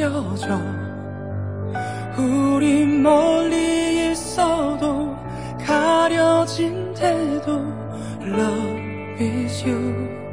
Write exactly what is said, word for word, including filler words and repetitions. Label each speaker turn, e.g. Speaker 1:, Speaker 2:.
Speaker 1: 느껴져. 우리 멀리 있어도 가려진 데도 Love is you.